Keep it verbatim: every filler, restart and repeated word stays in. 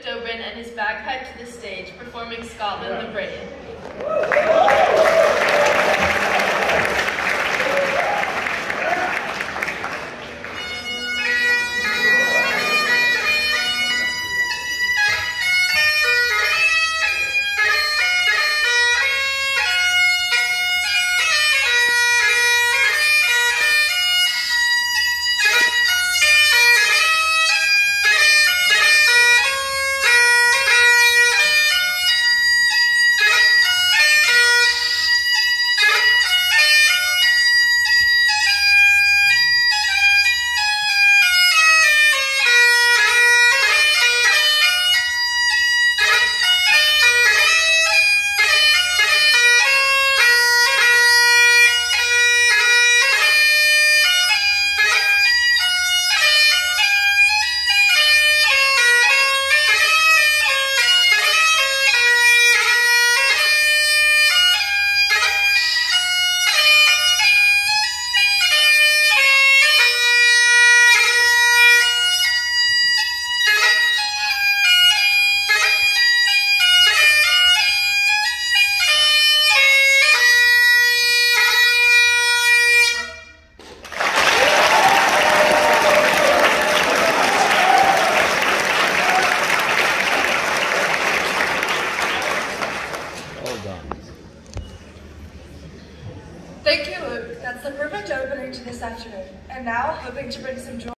Dobrin and his bagpipe to the stage, performing Scotland the Brave. Thank you, Luke. That's the perfect opening to this afternoon. And now, hoping to bring some joy